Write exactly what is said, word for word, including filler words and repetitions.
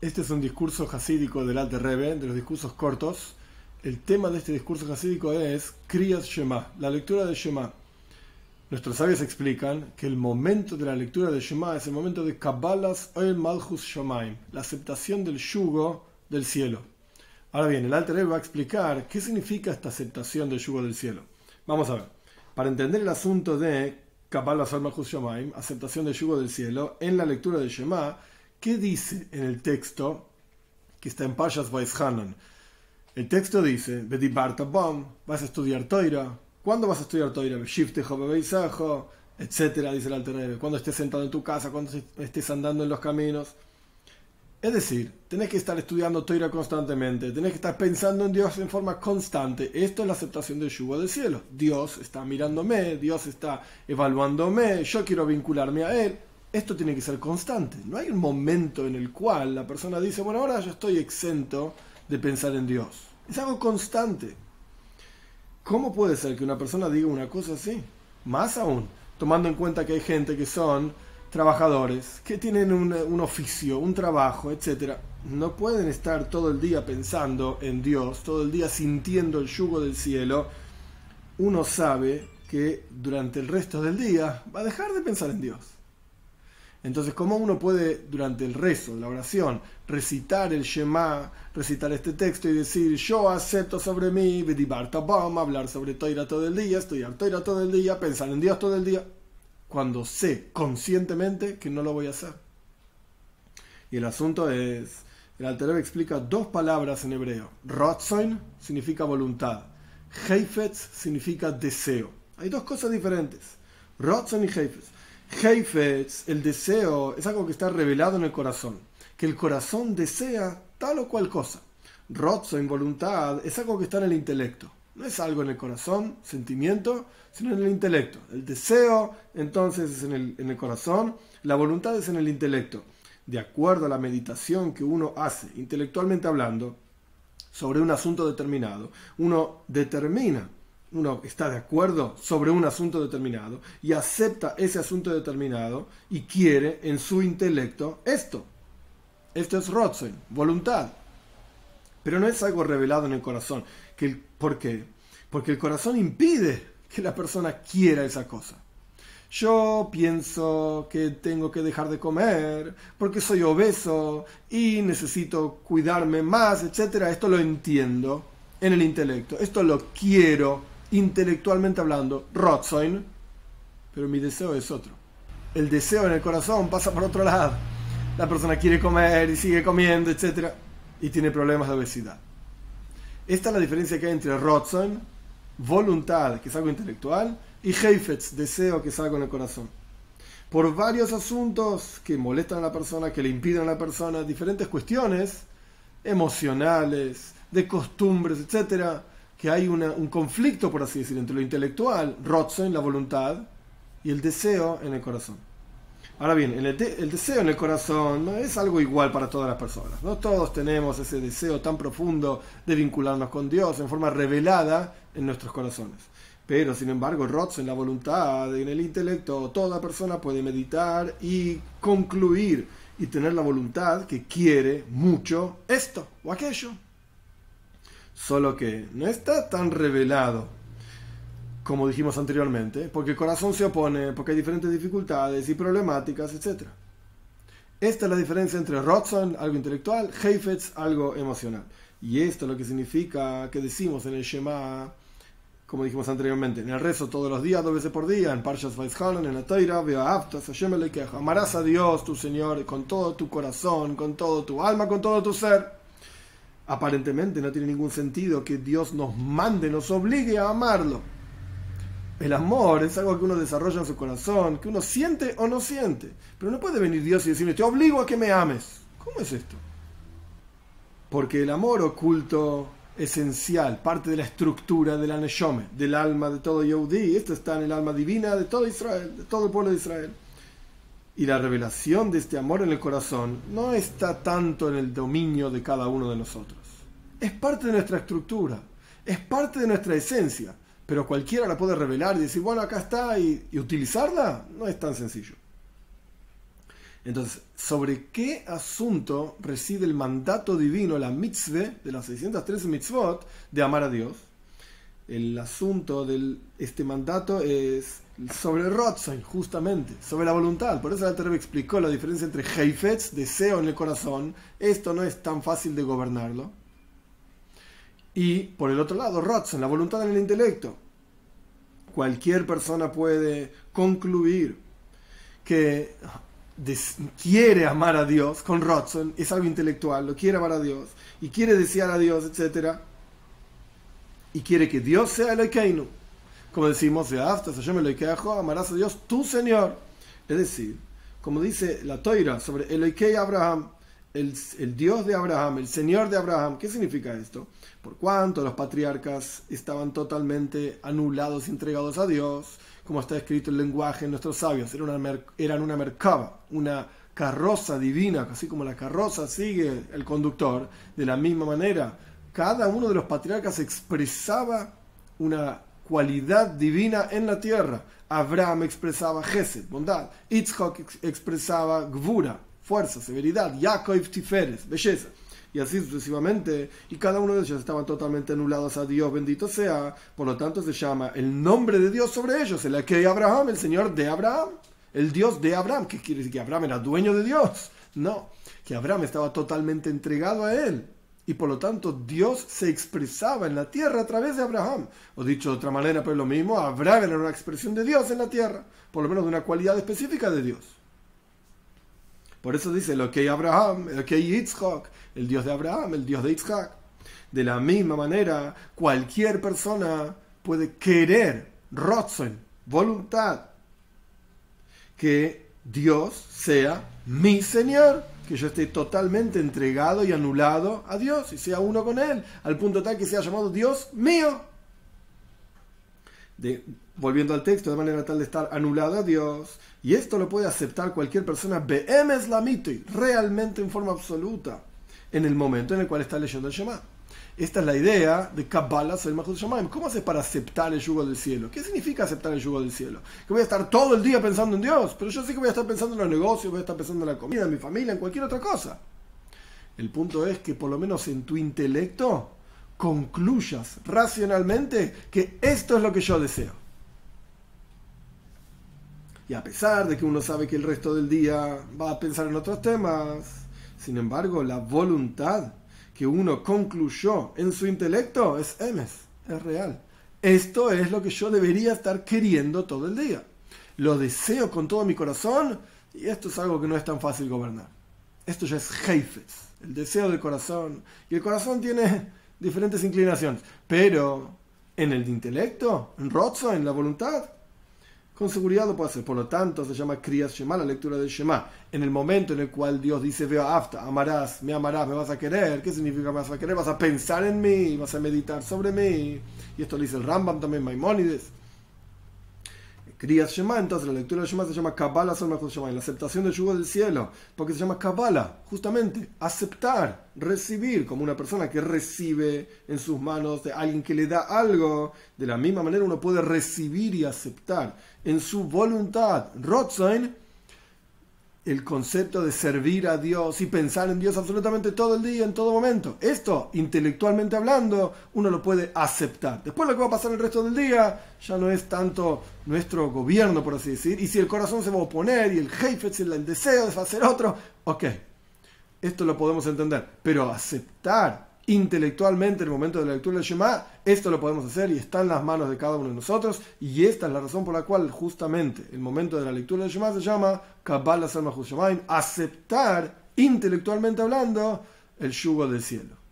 Este es un discurso hasídico del Alter Rebbe, de los discursos cortos. El tema de este discurso hasídico es Kriyas Shema, la lectura de Shema. Nuestros sabios explican que el momento de la lectura de Shema es el momento de Kabbalas Oel Malchus Shomaim, la aceptación del yugo del cielo. Ahora bien, el Alter Rebbe va a explicar qué significa esta aceptación del yugo del cielo. Vamos a ver. Para entender el asunto de Kabbalas Oel Malchus Shomaim, aceptación del yugo del cielo, en la lectura de Shema, ¿qué dice en el texto que está en Parshas Vaishanan? El texto dice, Bedibarta Bom, vas a estudiar Toira. ¿Cuándo vas a estudiar Toira? Beshiftejo, bebeisajo, etcétera, dice el Alter Rebbe. Cuando estés sentado en tu casa, cuando estés andando en los caminos. Es decir, tenés que estar estudiando Toira constantemente, tenés que estar pensando en Dios en forma constante. Esto es la aceptación del yugo del cielo. Dios está mirándome, Dios está evaluándome, yo quiero vincularme a Él. Esto tiene que ser constante. No hay un momento en el cual la persona dice, bueno, ahora yo estoy exento de pensar en Dios. Es algo constante. ¿Cómo puede ser que una persona diga una cosa así? Más aún, tomando en cuenta que hay gente que son trabajadores, que tienen un, un oficio, un trabajo, etcétera. No pueden estar todo el día pensando en Dios, todo el día sintiendo el yugo del cielo. Uno sabe que durante el resto del día va a dejar de pensar en Dios. Entonces, ¿cómo uno puede, durante el rezo, la oración, recitar el Shema, recitar este texto y decir, yo acepto sobre mí, Bedibarta Bom, hablar sobre Toira todo el día, estudiar Toira todo el día, pensar en Dios todo el día, cuando sé conscientemente que no lo voy a hacer? Y el asunto es, el Alter Rebbe explica dos palabras en hebreo. Rotzoin significa voluntad, Heifetz significa deseo. Hay dos cosas diferentes, Rotzoin y Heifetz. Heifetz, el deseo, es algo que está revelado en el corazón, que el corazón desea tal o cual cosa. Rotzoin, voluntad, es algo que está en el intelecto. No es algo en el corazón, sentimiento, sino en el intelecto. El deseo, entonces, es en el, en el corazón, la voluntad es en el intelecto. De acuerdo a la meditación que uno hace, intelectualmente hablando, sobre un asunto determinado, uno determina, uno está de acuerdo sobre un asunto determinado y acepta ese asunto determinado y quiere en su intelecto esto. Esto es Rotzoin, voluntad. Pero no es algo revelado en el corazón. Que el, ¿Por qué? Porque el corazón impide que la persona quiera esa cosa. Yo pienso que tengo que dejar de comer porque soy obeso y necesito cuidarme más, etcétera. Esto lo entiendo en el intelecto. Esto lo quiero intelectualmente hablando, Rotzoin, pero mi deseo es otro. El deseo en el corazón pasa por otro lado. La persona quiere comer y sigue comiendo, etcétera, y tiene problemas de obesidad. Esta es la diferencia que hay entre Rotzoin, voluntad, que es algo intelectual, y Heifetz, deseo, que es algo en el corazón. Por varios asuntos que molestan a la persona, que le impiden a la persona, diferentes cuestiones emocionales, de costumbres, etcétera, que hay una, un conflicto, por así decir, entre lo intelectual, Rotzoin, la voluntad, y el deseo en el corazón. Ahora bien, el, de, el deseo en el corazón no es algo igual para todas las personas. No todos tenemos ese deseo tan profundo de vincularnos con Dios en forma revelada en nuestros corazones. Pero, sin embargo, el Rotzoin, la voluntad, en el intelecto, toda persona puede meditar y concluir y tener la voluntad que quiere mucho esto o aquello. Solo que no está tan revelado como dijimos anteriormente, porque el corazón se opone, porque hay diferentes dificultades y problemáticas, etcétera. Esta es la diferencia entre Rotzoin, algo intelectual, Heifetz, algo emocional. Y esto es lo que significa que decimos en el Shema, como dijimos anteriormente, en el rezo todos los días, dos veces por día, en Parshas Vaishanan, en la Toira, amarás a Dios, tu Señor, con todo tu corazón, con todo tu alma, con todo tu ser. Aparentemente no tiene ningún sentido que Dios nos mande, nos obligue a amarlo. El amor es algo que uno desarrolla en su corazón, que uno siente o no siente. Pero no puede venir Dios y decirle, te obligo a que me ames. ¿Cómo es esto? Porque el amor oculto, esencial, parte de la estructura de la Neshome, del alma de todo Yehudí, esto está en el alma divina de todo Israel, de todo el pueblo de Israel. Y la revelación de este amor en el corazón no está tanto en el dominio de cada uno de nosotros. Es parte de nuestra estructura, es parte de nuestra esencia, pero cualquiera la puede revelar y decir, bueno, acá está, y, y utilizarla no es tan sencillo. Entonces, ¿sobre qué asunto reside el mandato divino, la mitzvah, de las seiscientas trece mitzvot, de amar a Dios? El asunto de este mandato es sobre Rotzon, justamente, sobre la voluntad. Por eso el Alter Rebbe explicó la diferencia entre Heifetz, deseo en el corazón, esto no es tan fácil de gobernarlo, y por el otro lado, Rotzon, la voluntad en el intelecto. Cualquier persona puede concluir que quiere amar a Dios con Rotzon, es algo intelectual, lo quiere amar a Dios, y quiere desear a Dios, etcétera, y quiere que Dios sea Elokeinu. Como decimos, amarás a Dios, tu Señor. Es decir, como dice la Toira sobre Elokei Abraham, el, el Dios de Abraham, el Señor de Abraham. ¿Qué significa esto? Por cuanto los patriarcas estaban totalmente anulados y entregados a Dios, como está escrito el lenguaje en nuestros sabios, eran una, mer, eran una merkava, una carroza divina, así como la carroza sigue el conductor, de la misma manera, cada uno de los patriarcas expresaba una cualidad divina en la tierra. Abraham expresaba Gesed, bondad. Yitzhak ex expresaba Gvura, fuerza, severidad. Jacob Tiferes, belleza. Y así sucesivamente. Y cada uno de ellos estaban totalmente anulados a Dios, bendito sea. Por lo tanto se llama el nombre de Dios sobre ellos, el Elokei Abraham, el Señor de Abraham, el Dios de Abraham. ¿Qué quiere decir? ¿Que Abraham era dueño de Dios? No, que Abraham estaba totalmente entregado a él. Y por lo tanto Dios se expresaba en la tierra a través de Abraham. O dicho de otra manera, pero lo mismo, Abraham era una expresión de Dios en la tierra, por lo menos de una cualidad específica de Dios. Por eso dice, Elokei Abraham, Elokei Yitzhak, el Dios de Abraham, el Dios de Yitzhak. De la misma manera, cualquier persona puede querer, rotzen, voluntad, que Dios sea mi Señor, que yo esté totalmente entregado y anulado a Dios y sea uno con Él, al punto tal que sea llamado Dios mío. De, volviendo al texto, de manera tal de estar anulado a Dios, y esto lo puede aceptar cualquier persona be'emes lamiti, realmente en forma absoluta, en el momento en el cual está leyendo el Shema. Esta es la idea de Kabbalah Sel Malchut Shamayim. ¿Cómo haces para aceptar el yugo del cielo? ¿Qué significa aceptar el yugo del cielo? Que voy a estar todo el día pensando en Dios, pero yo sí que voy a estar pensando en los negocios, voy a estar pensando en la comida, en mi familia, en cualquier otra cosa. El punto es que por lo menos en tu intelecto concluyas racionalmente que esto es lo que yo deseo. Y a pesar de que uno sabe que el resto del día va a pensar en otros temas, sin embargo, la voluntad que uno concluyó en su intelecto es emes, es real. Esto es lo que yo debería estar queriendo todo el día. Lo deseo con todo mi corazón y esto es algo que no es tan fácil gobernar. Esto ya es Heifetz, el deseo del corazón. Y el corazón tiene diferentes inclinaciones, pero en el intelecto, en Rotzon, en la voluntad, con seguridad lo puede hacer. Por lo tanto, se llama Kriyas Shema, la lectura del Shema. En el momento en el cual Dios dice, veo afta, amarás, me amarás, me vas a querer. ¿Qué significa me vas a querer? Vas a pensar en mí, vas a meditar sobre mí. Y esto lo dice el Rambam también, Maimónides. Kriyas Shema, entonces la lectura del Shema se llama Kabbalah Sel Malchut Shamayim, la aceptación del yugo del cielo. Porque se llama Kabbalah, justamente, aceptar, recibir, como una persona que recibe en sus manos de alguien que le da algo. De la misma manera uno puede recibir y aceptar en su voluntad, Rotzon, el concepto de servir a Dios y pensar en Dios absolutamente todo el día, en todo momento. Esto, intelectualmente hablando, uno lo puede aceptar. Después lo que va a pasar el resto del día ya no es tanto nuestro gobierno, por así decir. Y si el corazón se va a oponer y el Heifetz, el deseo de hacer otro, ok, esto lo podemos entender. Pero aceptar intelectualmente en el momento de la lectura del Shema, esto lo podemos hacer y está en las manos de cada uno de nosotros, y esta es la razón por la cual justamente el momento de la lectura del Shema se llama Kabbalah Sel Malchut Shamayim, aceptar intelectualmente hablando el yugo del cielo.